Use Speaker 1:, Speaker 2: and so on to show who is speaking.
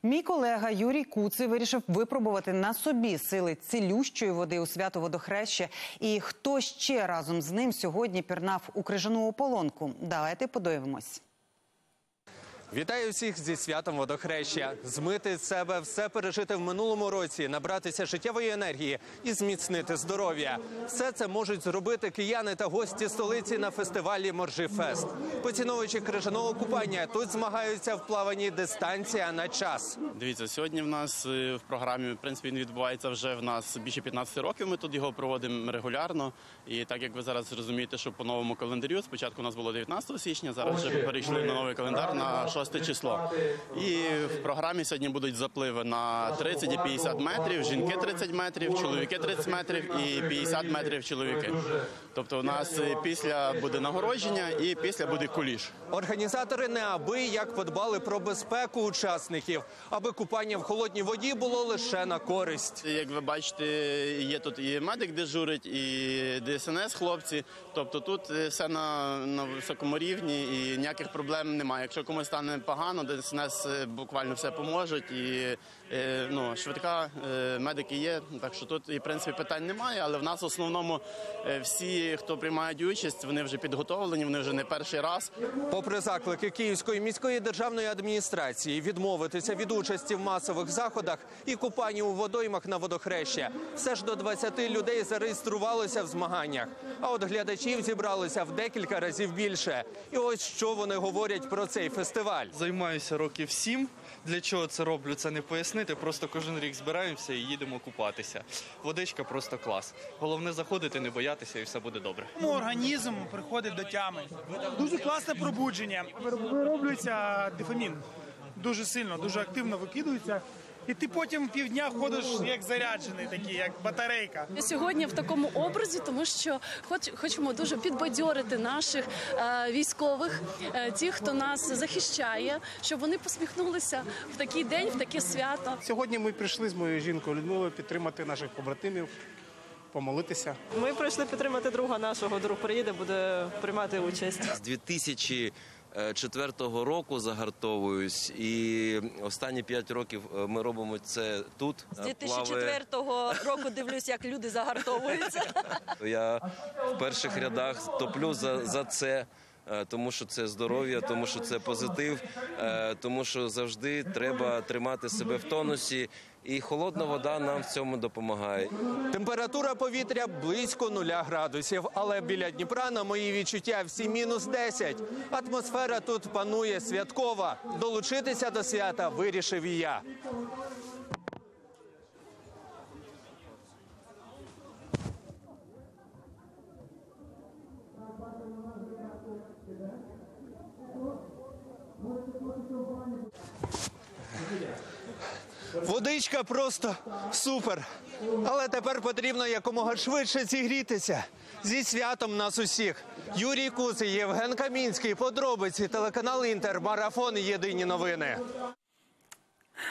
Speaker 1: Мій колега Юрій Куций вирішив випробувати на собі сили цілющої води у Свято-Водохреще. І хто ще разом з ним сьогодні пірнав у крижану ополонку? Давайте подивимось.
Speaker 2: Вітаю всіх зі святом Водохреща. Змити з себе все пережите в минулому році, набратися життєвої енергії і зміцнити здоров'я. Все це можуть зробити кияни та гості столиці на фестивалі «Моржи-фест». Поціновувачі крижаного купання тут змагаються в плаванні дистанція на час.
Speaker 3: Дивіться, сьогодні в нас в програмі, в принципі, він відбувається вже в нас більше 15 років. Ми тут його проводимо регулярно. І так, як ви зараз розумієте, що по новому календарю, спочатку у нас було 19 січня, зараз вже перейшли на новий календар на 6 число. І в програмі сьогодні будуть запливи на 30 і 50 метрів, жінки 30 метрів, чоловіки 30 метрів і 50 метрів чоловіки. Тобто у нас після буде нагородження і після буде куліш.
Speaker 2: Організатори неабияк подбали про безпеку учасників, аби купання в холодній воді було лише на користь.
Speaker 3: Як ви бачите, є тут і медик дежурить, і ДСНС хлопці. Тобто тут все на високому рівні і ніяких проблем немає. Якщо комусь стане погано, ДСНС буквально все поможуть. І швидка, медики є, так що тут, в принципі, питань немає. Але в нас в основному всі, хто приймають участь, вони вже підготовлені, вони вже не перший раз.
Speaker 2: Попри заклики Київської міської державної адміністрації відмовитися від участі в масових заходах і купанні у водоймах на Водохреща, все ж до 20 людей зареєструвалося в змаганнях. А от глядачів зібралося в декілька разів більше. І ось що вони говорять про цей фестиваль.
Speaker 4: Займаюся років 7. Для чого це роблю, це не пояснити. Просто кожен рік збираємося і їдемо купатися. Водичка просто клас. Головне заходити, не боятися і все буде добре.
Speaker 5: Організм приходить до тями. Дуже класне пробудження. Вироблюється дофамін. Дуже сильно, дуже активно викидується. І ти потім півдня ходиш як заряджений, такий, як батарейка.
Speaker 6: Сьогодні в такому образі, тому що хочемо дуже підбадьорити наших військових, тих, хто нас захищає, щоб вони посміхнулися в такий день, в таке свято.
Speaker 7: Сьогодні ми прийшли з моєю жінкою Людмилою підтримати наших побратимів, помолитися.
Speaker 8: Ми прийшли підтримати друга нашого. Друг приїде, буде приймати участь.
Speaker 9: З 2004 року загартовуюсь, і останні 5 років ми робимо це тут.
Speaker 10: З 2004 року дивлюсь, як люди загартовуються.
Speaker 9: Я в перших рядах топлю за це, тому що це здоров'я, тому що це позитив, тому що завжди треба тримати себе в тонусі, і холодна вода нам в цьому допомагає.
Speaker 2: Температура повітря близько 0 градусів, але біля Дніпра, на мої відчуття, всі мінус 10. Атмосфера тут панує святкова. Долучитися до свята вирішив і я. Водичка просто супер. Але тепер потрібно якомога швидше зігрітися. Зі святом нас усіх. Юрій Куций, Євген Камінський. Подробиці. Телеканал «Інтер». Марафон. Єдині новини.